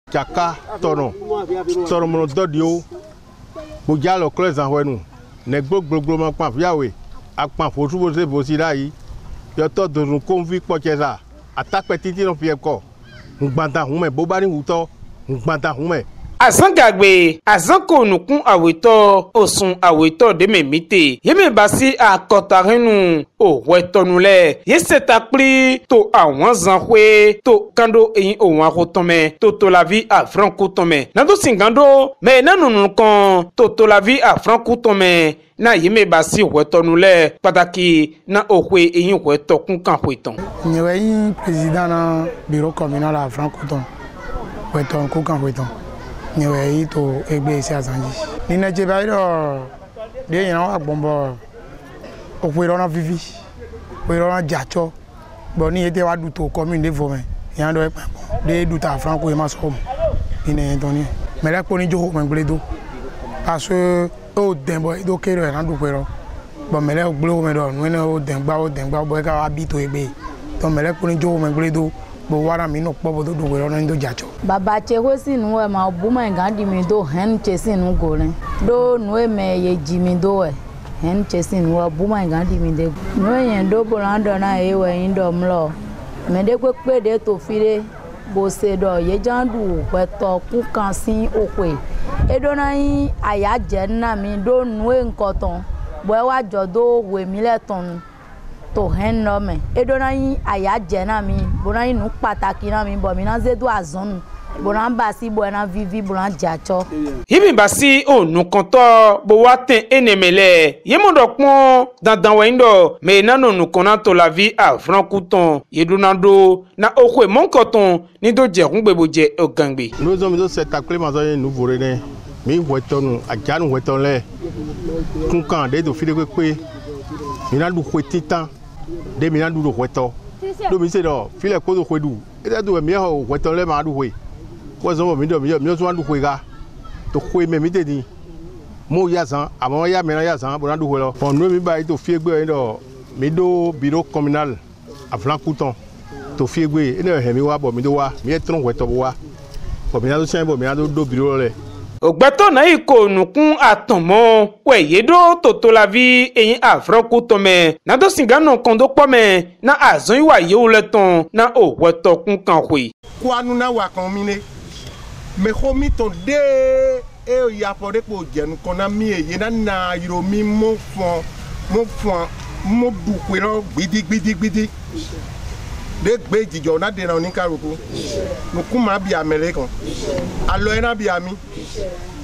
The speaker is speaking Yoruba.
Chaka tono. Soro mono dodio. Bojalo close en wenu. Ne gbogbo ma pa yawe. Akpan fo tubo se bo si dai. Yo to do nu convict pocheza. Attaque petiti no pie ko. Ngbanta hume bo bari huto. Ngbanta hume. Azangagbe azanko nukun aweto osun aweto de memite yeme basi akotarinu o wetonule yeseta pli to àwọn zanwe to kando eyin ohun akotome to la vie a franco tome nando singando me nanunu kan to la vie a franco tome na yeme basi wetonule pataki na ohwe eyin weto kun kan weton nyewe yin président na bureau communal a franco tome weton kun kan weton nyewe to egbe isi azanji ni na je ba ro de yin wa gbonbo opero na vivi opero na jacho bo ni ete wa du to commune de vomen yan do epa de du ta franco e ma so ni ne ton ni me le poni jo me gbledo parce que o dembo do kero na du pero bo me le gblo me do no o demgba bo ka wa bi to egbe to me le poni jo me gbledo bo wara mi no pobo do wero no ndo jacho baba che ho si nu e ma buma ngandi mi do hen che si nu gole do nu e me ye jimi do e hen che si nu buma ngandi mi de nu e ndo bolando na e we ndo mlo me de pe de to fire bo se do ye jandu pe to ku kan sin okwe e do na yin aya je na mi do nu e nkoton bo e wa jodo we mi le ton to hen no me edona yin aya je na mi bona yin nu pataki na mi bo mi na zedu azonu bona basi bo na vivi bona jacho yimi basi onu kanto bo waten enemele yemodo pon dandan wendo me nanu nu konato la vie a francouton yedunando na okwe monkoton ni do je kun gbeboje ogangbe Nous sommes cette acclimatation nouveau rené mi wetonu ajanu wetonle kunkan de to fide pe mi na du kwetitan de mi na du weto do mi se do file ko do kwedu e do mi ho weton le ma du we wo so mi do mi so du kwega to kwe me mi te ni mo ya san amo ya me na ya san bo na du we lo on no mi ba to fiegbe do mi do bureau communal a Francouton to fiegbe e no he mi wa bo mi do wa mi e tron weto bo wa bo mi na do sen bo mi na do bureau le ogbeto na iko nukun atonmo weyedo toto la vie eyin afranco tome na do singano kondo pome na azon iwa yewuleton na o weto kun kan hwe kwanu na wa kan mi ne me ho mi ton de e ya pore po jenu kona mi eye na iro mi mo fon mo du pe ro gbidi de gbe jijo na de na oni karuku nukun ma bi amele kan alo ena bi ami